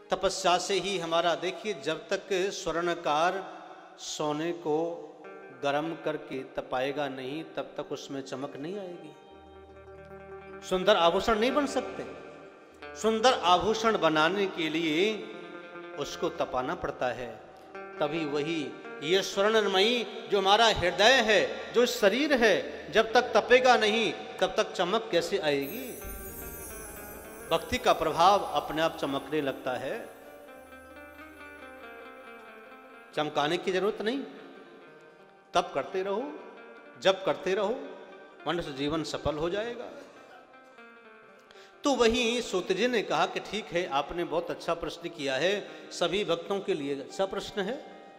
तपस्या से ही हमारा, देखिए जब तक स्वर्णकार सोने को गर्म करके तपाएगा नहीं तब तक उसमें चमक नहीं आएगी। सुंदर आभूषण नहीं बन सकते। सुंदर आभूषण बनाने के लिए उसको तपाना पड़ता है, तभी वही ये स्वर्णमयी जो हमारा हृदय है, जो शरीर है, जब तक तपेगा नहीं तब तक चमक कैसे आएगी। भक्ति का प्रभाव अपने आप चमकने लगता है, चमकाने की जरूरत नहीं। तब करते रहो, जब करते रहो, मनुष्य जीवन सफल हो जाएगा। तो वही सूत जी ने कहा कि ठीक है, आपने बहुत अच्छा प्रश्न किया है, सभी भक्तों के लिए अच्छा प्रश्न है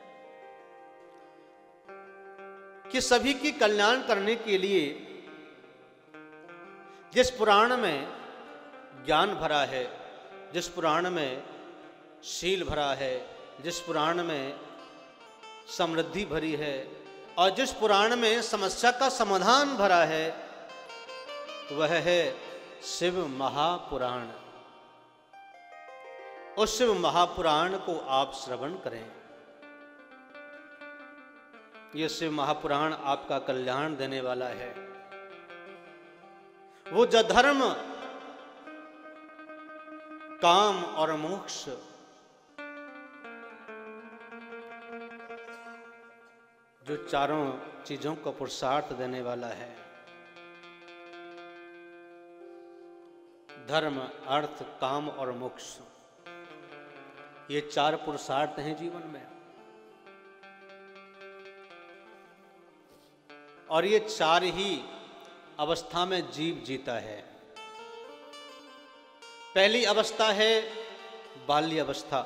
कि सभी की कल्याण करने के लिए जिस पुराण में ज्ञान भरा है, जिस पुराण में शील भरा है, जिस पुराण में समृद्धि भरी है और जिस पुराण में समस्या का समाधान भरा है, वह है शिव महापुराण। उस शिव महापुराण को आप श्रवण करें। यह शिव महापुराण आपका कल्याण देने वाला है। वो जो धर्म, काम और मोक्ष जो चारों चीजों को पुरुषार्थ देने वाला है, धर्म, अर्थ, काम और मोक्ष, ये चार पुरुषार्थ हैं जीवन में। और ये चार ही अवस्था में जीव जीता है। पहली अवस्था है बाल्य अवस्था,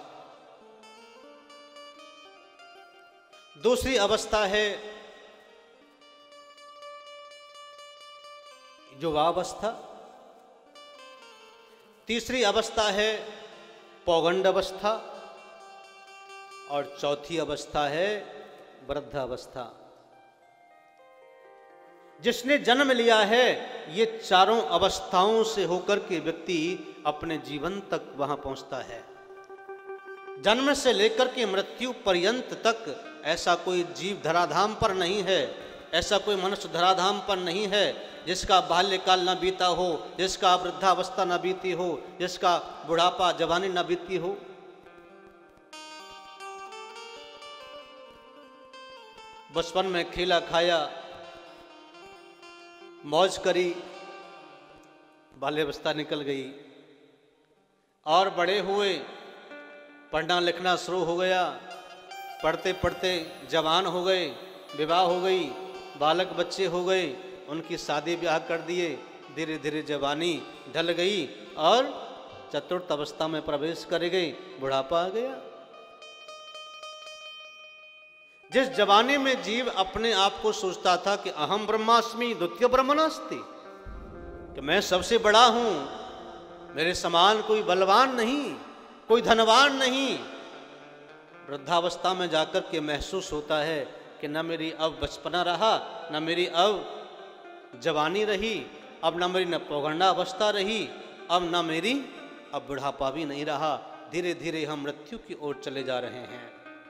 दूसरी अवस्था है युवावस्था, तीसरी अवस्था है पौगंड अवस्था और चौथी अवस्था है वृद्धावस्था। जिसने जन्म लिया है, ये चारों अवस्थाओं से होकर के व्यक्ति अपने जीवन तक वहां पहुंचता है। जन्म से लेकर के मृत्यु पर्यंत तक ऐसा कोई जीव धराधाम पर नहीं है, ऐसा कोई मनुष्य धराधाम पर नहीं है जिसका बाल्यकाल न बीता हो, जिसका वृद्धावस्था न बीती हो, जिसका बुढ़ापा जवानी न बीती हो। बचपन में खेला खाया, मौज करी, बाल्यावस्था निकल गई और बड़े हुए, पढ़ना लिखना शुरू हो गया, पढ़ते पढ़ते जवान हो गए, विवाह हो गई, बालक बच्चे हो गए, उनकी शादी ब्याह कर दिए, धीरे धीरे जवानी ढल गई और चतुर्थ अवस्था में प्रवेश कर गई, बुढ़ापा आ गया। जिस जवानी में जीव अपने आप को सोचता था कि अहम ब्रह्मास्मि द्वितीय ब्रह्म नास्ति, कि मैं सबसे बड़ा हूं, मेरे समान कोई बलवान नहीं, कोई धनवान नहीं, वृद्धावस्था में जाकर के महसूस होता है कि न मेरी अब बचपना रहा, न मेरी अब जवानी रही, अब न मेरी न पौगंडा अवस्था रही, अब न मेरी अब बुढ़ापा भी नहीं रहा। धीरे धीरे हम मृत्यु की ओर चले जा रहे हैं।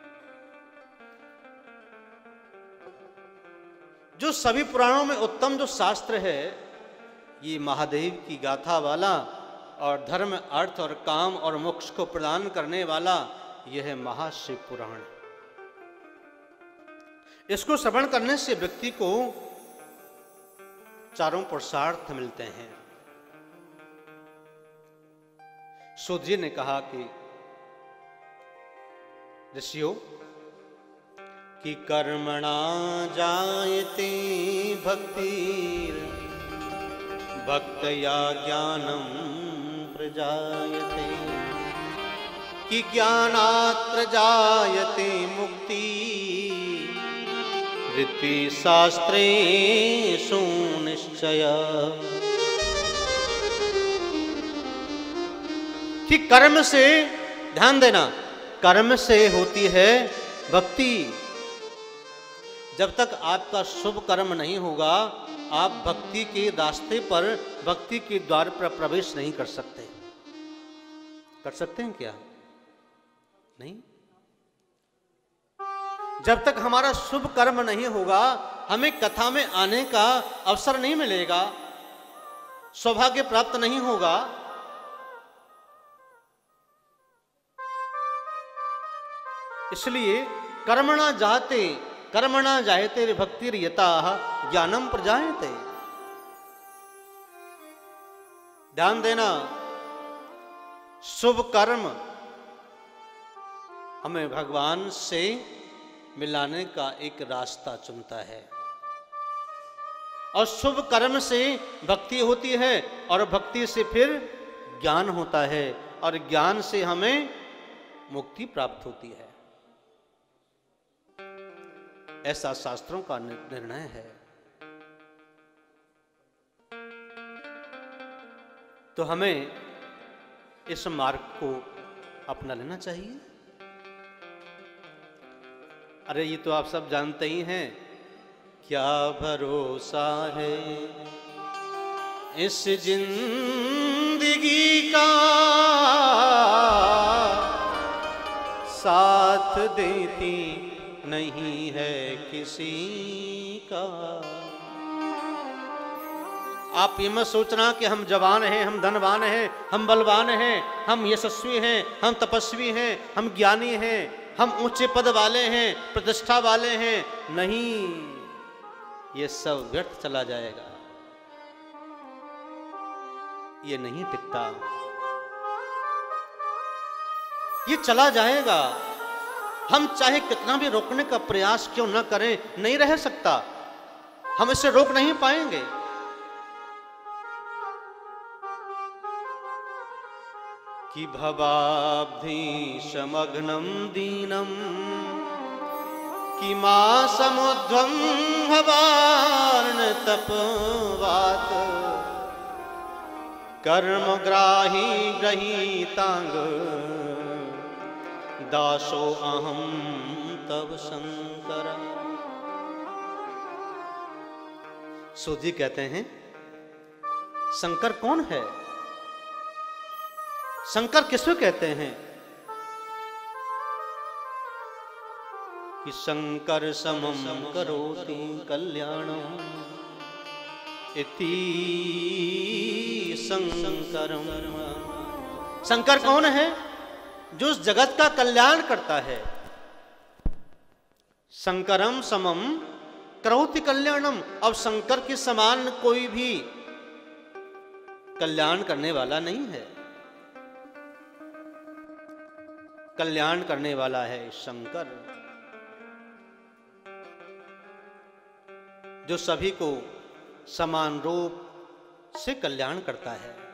जो सभी पुराणों में उत्तम जो शास्त्र है, ये महादेव की गाथा वाला और धर्म, अर्थ और काम और मोक्ष को प्रदान करने वाला यह है महाशिव पुराण। इसको श्रवण करने से व्यक्ति को चारों पुरुषार्थ मिलते हैं। सूत जी ने कहा कि ऋषियों कि कर्मणा जायते भक्तिर् भक्तया ज्ञानम प्रजायते, कि ज्ञानात् प्रजायते मुक्ति वृत्ति शास्त्रेषु निश्चय। कि कर्म से, ध्यान देना, कर्म से होती है भक्ति। जब तक आपका शुभ कर्म नहीं होगा, आप भक्ति के रास्ते पर, भक्ति के द्वार पर प्रवेश नहीं कर सकते। कर सकते हैं क्या? नहीं। जब तक हमारा शुभ कर्म नहीं होगा, हमें कथा में आने का अवसर नहीं मिलेगा, सौभाग्य प्राप्त नहीं होगा। इसलिए कर्मणा जायते विभक्तिर यताः ज्ञानम प्रजायते। ध्यान देना, शुभ कर्म हमें भगवान से मिलाने का एक रास्ता चुनता है, और शुभ कर्म से भक्ति होती है, और भक्ति से फिर ज्ञान होता है, और ज्ञान से हमें मुक्ति प्राप्त होती है। ऐसा शास्त्रों का निर्णय है। तो हमें इस मार्ग को अपना लेना चाहिए। अरे ये तो आप सब जानते ही हैं, क्या भरोसा है इस जिंदगी का, साथ देती नहीं है किसी का। आप ये मत सोचना कि हम जवान हैं, हम धनवान हैं, हम बलवान हैं, हम यशस्वी हैं, हम तपस्वी हैं, हम ज्ञानी हैं, हम ऊंचे पद वाले हैं, प्रतिष्ठा वाले हैं। नहीं, ये सब व्यर्थ चला जाएगा, ये नहीं टिकता, ये चला जाएगा। हम चाहे कितना भी रोकने का प्रयास क्यों न करें, नहीं रह सकता, हम इसे रोक नहीं पाएंगे। कि भवाब्धि समग्नम दीनम कि मां समुद्ध्वं भवार्न तपवात कर्मग्राही गृहीतांग दासो अहम तव शंकर। सूत जी कहते हैं, शंकर कौन है? शंकर किसको कहते हैं? कि शंकर समम करोति कल्याणम इति शंकरम। शंकर कौन है? जो उस जगत का कल्याण करता है। शंकरम समम करोति कल्याणम। अब शंकर के समान कोई भी कल्याण करने वाला नहीं है। कल्याण करने वाला है शंकर, जो सभी को समान रूप से कल्याण करता है।